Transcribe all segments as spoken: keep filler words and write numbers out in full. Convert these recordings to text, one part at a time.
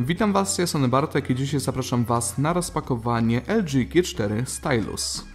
Witam Was, ja Sony Bartek i dzisiaj zapraszam Was na rozpakowanie L G G cztery Stylus.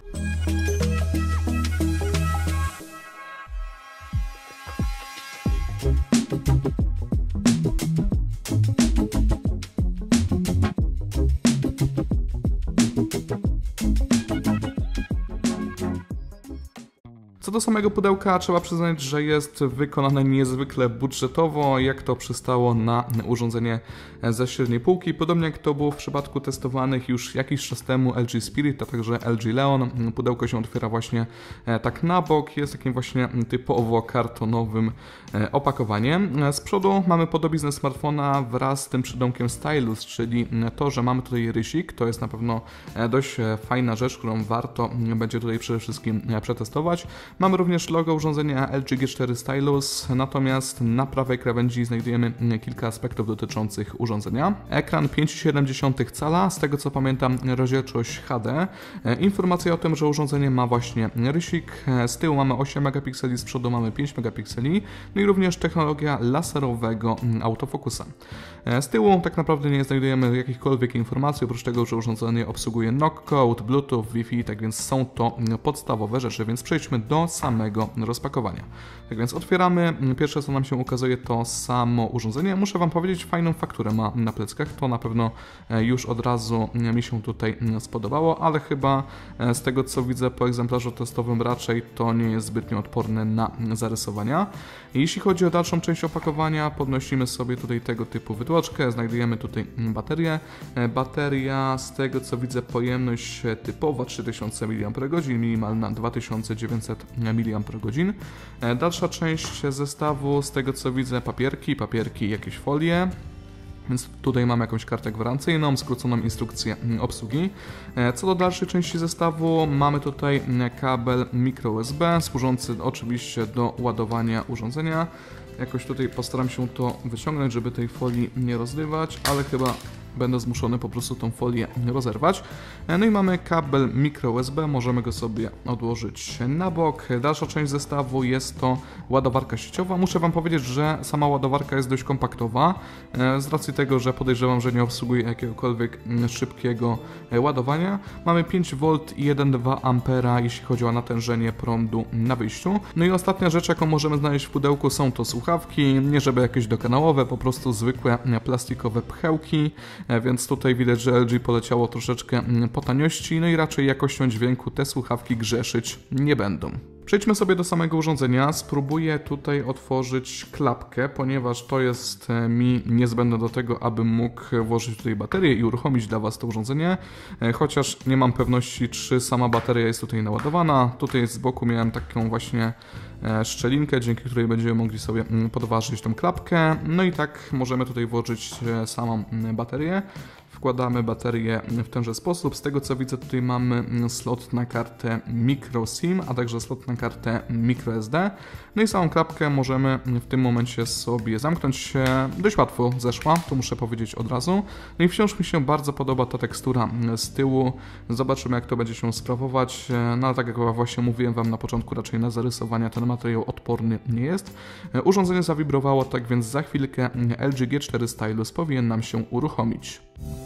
Co do samego pudełka, trzeba przyznać, że jest wykonane niezwykle budżetowo, jak to przystało na urządzenie ze średniej półki. Podobnie jak to było w przypadku testowanych już jakiś czas temu L G Spirit, a także L G Leon. Pudełko się otwiera właśnie tak na bok, jest takim właśnie typowo kartonowym opakowaniem. Z przodu mamy podobiznę smartfona wraz z tym przydomkiem Stylus, czyli to, że mamy tutaj rysik, to jest na pewno dość fajna rzecz, którą warto będzie tutaj przede wszystkim przetestować. Mamy również logo urządzenia L G G cztery Stylus, natomiast na prawej krawędzi znajdujemy kilka aspektów dotyczących urządzenia. Ekran pięć przecinek siedem cala, z tego co pamiętam rozdzielczość H D. Informacja o tym, że urządzenie ma właśnie rysik. Z tyłu mamy osiem megapikseli, z przodu mamy pięć megapikseli. No i również technologia laserowego autofokusa. Z tyłu tak naprawdę nie znajdujemy jakichkolwiek informacji, oprócz tego, że urządzenie obsługuje knock code, Bluetooth, Wi-Fi, tak więc są to podstawowe rzeczy, więc przejdźmy do samego rozpakowania. Tak więc otwieramy, pierwsze co nam się ukazuje to samo urządzenie. Muszę Wam powiedzieć, fajną fakturę ma na pleckach, to na pewno już od razu mi się tutaj spodobało, ale chyba z tego co widzę po egzemplarzu testowym raczej to nie jest zbytnio odporne na zarysowania. Jeśli chodzi o dalszą część opakowania, podnosimy sobie tutaj tego typu wytłoczkę, znajdujemy tutaj baterię. Bateria, z tego co widzę, pojemność typowa trzy tysiące miliampergodzin, minimalna dwa tysiące dziewięćset miliampergodzin. Dalsza część zestawu, z tego co widzę, papierki, papierki, jakieś folie. Więc tutaj mamy jakąś kartę gwarancyjną, skróconą instrukcję obsługi. Co do dalszej części zestawu, mamy tutaj kabel micro U S B, służący oczywiście do ładowania urządzenia. Jakoś tutaj postaram się to wyciągnąć, żeby tej folii nie rozrywać, ale chyba będę zmuszony po prostu tą folię rozerwać. No i mamy kabel micro U S B, możemy go sobie odłożyć na bok. Dalsza część zestawu jest to ładowarka sieciowa. Muszę Wam powiedzieć, że sama ładowarka jest dość kompaktowa, z racji tego, że podejrzewam, że nie obsługuje jakiegokolwiek szybkiego ładowania. Mamy pięć wolt i jeden przecinek dwa ampera, jeśli chodzi o natężenie prądu na wyjściu. No i ostatnia rzecz, jaką możemy znaleźć w pudełku, są to słuchawki, nie żeby jakieś dokanałowe, po prostu zwykłe plastikowe pchełki. Więc tutaj widać, że L G poleciało troszeczkę po taniości, no i raczej jakością dźwięku te słuchawki grzeszyć nie będą. Przejdźmy sobie do samego urządzenia. Spróbuję tutaj otworzyć klapkę, ponieważ to jest mi niezbędne do tego, abym mógł włożyć tutaj baterię i uruchomić dla Was to urządzenie. Chociaż nie mam pewności, czy sama bateria jest tutaj naładowana. Tutaj z boku miałem taką właśnie szczelinkę, dzięki której będziemy mogli sobie podważyć tą klapkę. No i tak możemy tutaj włożyć samą baterię. Wkładamy baterię w tenże sposób. Z tego co widzę, tutaj mamy slot na kartę micro SIM, a także slot na kartę micro S D. No i samą klapkę możemy w tym momencie sobie zamknąć. Dość łatwo zeszła, to muszę powiedzieć od razu. No i wciąż mi się bardzo podoba ta tekstura z tyłu. Zobaczymy, jak to będzie się sprawować. No ale tak jak właśnie mówiłem Wam na początku, raczej na zarysowania ten materiał odporny nie jest. Urządzenie zawibrowało, tak więc za chwilkę L G G cztery Stylus powinien nam się uruchomić.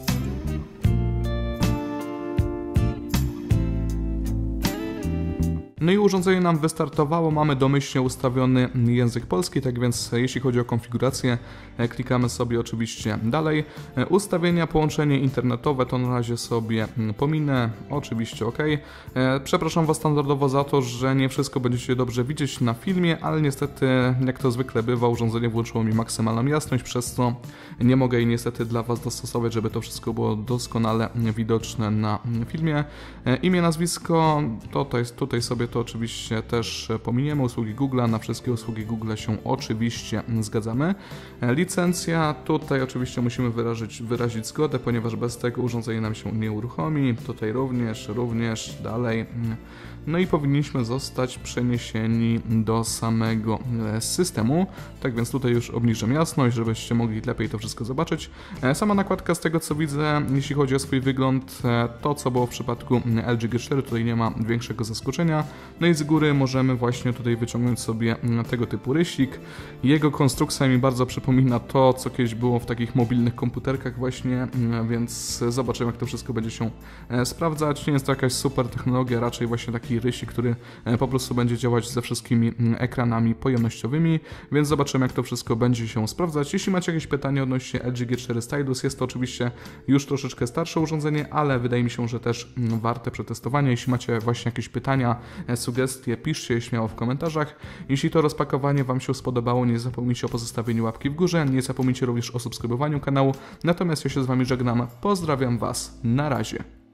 No i urządzenie nam wystartowało, mamy domyślnie ustawiony język polski, tak więc jeśli chodzi o konfigurację, klikamy sobie oczywiście dalej. Ustawienia, połączenie internetowe to na razie sobie pominę, oczywiście OK. Przepraszam Was standardowo za to, że nie wszystko będziecie dobrze widzieć na filmie, ale niestety, jak to zwykle bywa, urządzenie włączyło mi maksymalną jasność, przez co nie mogę jej niestety dla Was dostosować, żeby to wszystko było doskonale widoczne na filmie. Imię, nazwisko, to tutaj, tutaj sobie to oczywiście też pominiemy. Usługi Google'a, na wszystkie usługi Google się oczywiście zgadzamy. Licencja, tutaj oczywiście musimy wyrazić, wyrazić zgodę, ponieważ bez tego urządzenie nam się nie uruchomi. Tutaj również, również, dalej. No i powinniśmy zostać przeniesieni do samego systemu. Tak więc tutaj już obniżam jasność, żebyście mogli lepiej to wszystko zobaczyć. Sama nakładka, z tego co widzę, jeśli chodzi o swój wygląd, to co było w przypadku L G G cztery, tutaj nie ma większego zaskoczenia. No i z góry możemy właśnie tutaj wyciągnąć sobie tego typu rysik. Jego konstrukcja mi bardzo przypomina to, co kiedyś było w takich mobilnych komputerkach właśnie, więc zobaczymy, jak to wszystko będzie się sprawdzać. Nie jest to jakaś super technologia, raczej właśnie taki rysik, który po prostu będzie działać ze wszystkimi ekranami pojemnościowymi, więc zobaczymy, jak to wszystko będzie się sprawdzać. Jeśli macie jakieś pytania odnośnie L G G cztery Stylus, jest to oczywiście już troszeczkę starsze urządzenie, ale wydaje mi się, że też warte przetestowania. Jeśli macie właśnie jakieś pytania, sugestie, piszcie je śmiało w komentarzach. Jeśli to rozpakowanie Wam się spodobało, nie zapomnijcie o pozostawieniu łapki w górze, nie zapomnijcie również o subskrybowaniu kanału. Natomiast ja się z Wami żegnam, pozdrawiam Was, na razie.